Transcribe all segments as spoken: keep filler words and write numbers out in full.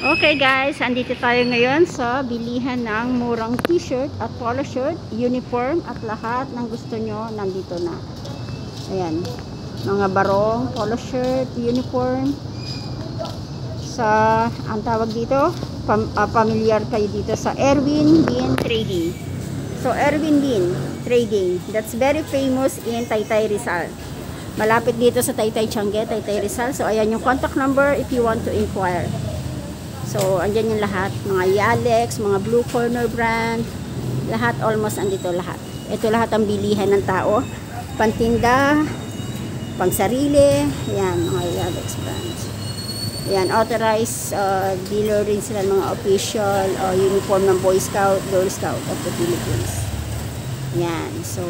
Okay guys, andito tayo ngayon sa bilihan ng murang t-shirt at polo shirt, uniform at lahat ng gusto nyo nandito na. Ayan, mga barong, polo shirt, uniform. Sa, ang tawag dito, pam, uh, familiar kayo dito sa Erwin Bin Trading. So Erwin Bin Trading, that's very famous in Taytay Rizal. Malapit dito sa Taytay Tiange, Taytay Rizal. So ayan yung contact number if you want to inquire. So, andyan yung lahat. Mga Yalex, mga Blue Corner brand. Lahat, almost andito lahat. Ito lahat ang bilihan ng tao. Pantinda, pangsarili. Ayan, mga Yalex brands. Ayan, authorized uh, dealer rin sila ng mga official uh, uniform ng Boy Scout, Girl Scout of the Philippines. Ayan, so...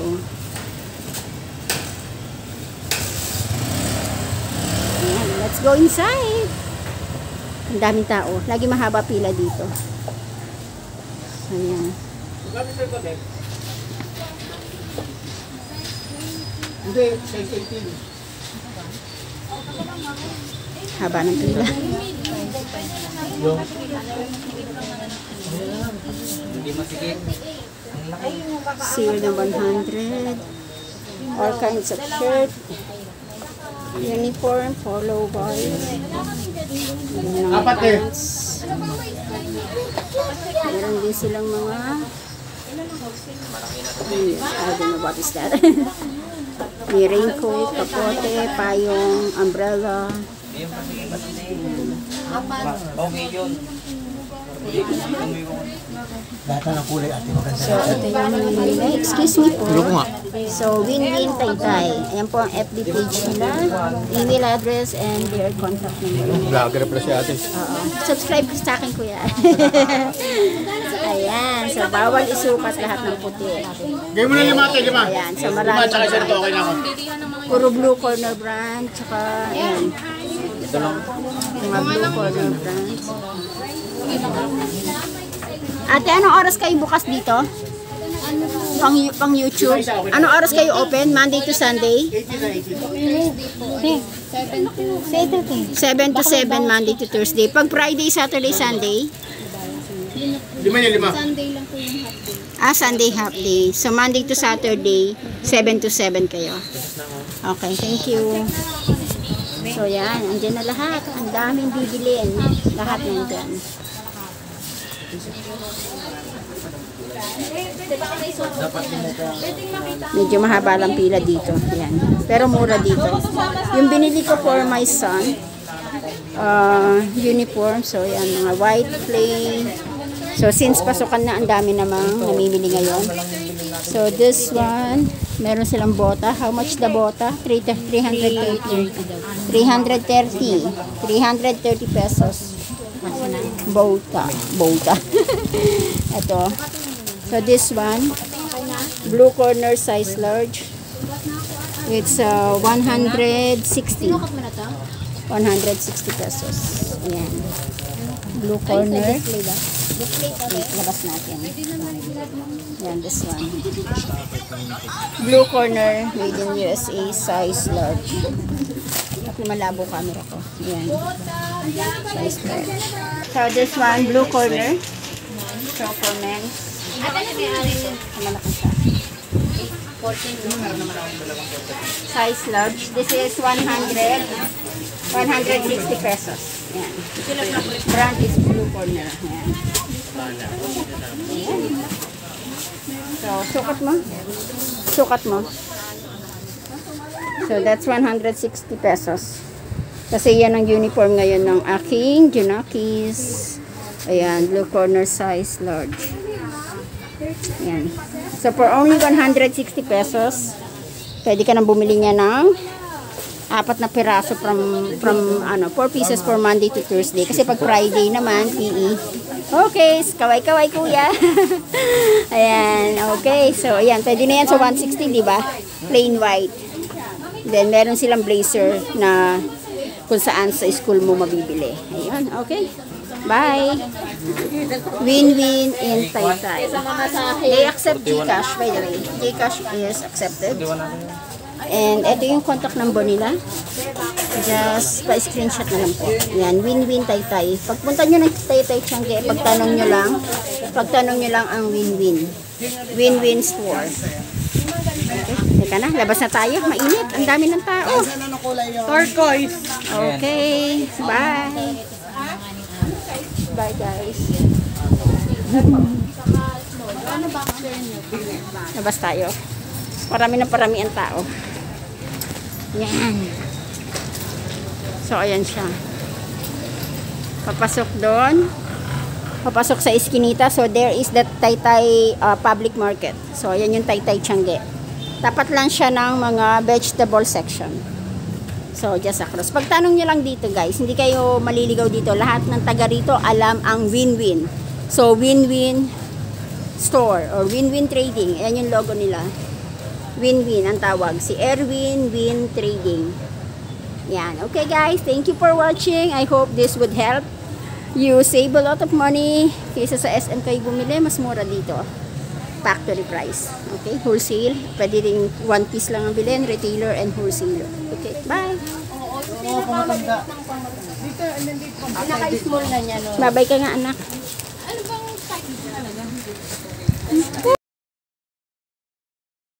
Ayan, let's go inside! Ang daming tao. Lagi mahaba pila dito. Ayan. Hindi, size eighteen. Haba ng pila. Sale na one hundred. All kinds of shirt. Uniform, polo boys. Apat eh. Meron din silang mga I don't know what is that. May raincoat, kapote, payong, umbrella. Lahat ng kulay ate maganda. So, ito yung nila. Excuse me po. So, Win-Win Taytay. Ayan po ang F B page nila. Email address and their contact number. Vlogger pala si ate. Oo. Subscribe ka sa akin, kuya. Ayan. So, bawal isukat lahat ng puti. Gawin mo na lima ate, lima. Ayan. So, Lima, marami. tsaka isa nito, okay na ako. Puro Blue Corner brand. Tsaka, ayan. Mga Blue Corner brands. Ate, anong oras kayo bukas dito? Pang, pang YouTube? Anong oras kayo open? Monday to Sunday? seven to seven, Monday to Thursday. Pag Friday, Saturday, Sunday? Lima niya, lima. Ah, Sunday half day. So, Monday to Saturday, seven to seven kayo. Okay, thank you. So, yan. Andyan na lahat. Ang daming bibilin. Lahat nandyan. Medyo mahaba lang pila dito. Yan. Pero mura dito. Yung binili ko for my son, uh, uniform. So, yan. Mga white plain. So, since pasukan na, ang dami namang namimili ngayon. So, this one, meron silang bota. How much the bota? three hundred thirty. three hundred thirty. three hundred thirty pesos. Bota. Bota. Ito. So, this one, Blue Corner size large. It's uh, one hundred sixty. one hundred sixty pesos. Ayan. Blue Corner. Wait, labas natin. Ayan, this one. Blue Corner, made in U S A, size large. Kasi malabo camera ko. Ayan. Size large. So, this one, Blue Corner. So, for men. Malaki siya. Size large. This is one hundred. one hundred sixty pesos. Ayan. Brand is Blue Corner. Ayan. Ayan. So, sukat mo. Sukat mo. So, that's one hundred sixty pesos. Kasi yan ang uniform ngayon ng aking Junakis. Ayan, Blue Corner size large. Ayan. So, for only one hundred sixty pesos, pwede ka nang bumili niya ng apat na piraso from, from ano, four pieces for Monday to Thursday. Kasi pag Friday naman, P E. Okay, kaway-kaway kuya. Ayan, okay. So, ayan, pwede na yan sa one sixty, di ba? Plain white. Then, meron silang blazer na kung saan sa school mo mabibili. Ayan, okay. Bye. Win-win in Taytay. They accept GCash, by the way. GCash is accepted. And ito yung contact number nila. Just pa-screenshot na lang po. Yan, Win-Win Taytay. Pagpunta nyo ng Taytay Tiangge, pagtanong nyo lang, pagtanong nyo lang ang Win-Win. Win-Win Store. Okay, teka na, labas na tayo. Mainit, ang dami ng tao. Turquoise. Okay, bye. Bye guys. Labas tayo. Parami na parami ang tao. Yan. So, ayan siya. Papasok doon. Papasok sa Eskinita. So, there is the Taytay uh, Public Market. So, ayan yung Taytay Tiangge. Tapat lang siya ng mga vegetable section. So, just across. Pagtanong nyo lang dito, guys. Hindi kayo maliligaw dito. Lahat ng taga rito alam ang Win-Win. So, Win-Win Store or Win-Win Trading. Ayan yung logo nila. Win-Win ang tawag. Si Erwin Win Trading. Yan. Okay guys, thank you for watching. I hope this would help you save a lot of money. Kaysa sa S M kayo bumili, mas mura dito. Factory price. Okay, wholesale. Pwede rin one piece lang ang bilhin, retailer and wholesaler. Okay, bye. Oo, pumatanda. Dito, nandito. Naka-small na niya, no? Babay ka nga anak.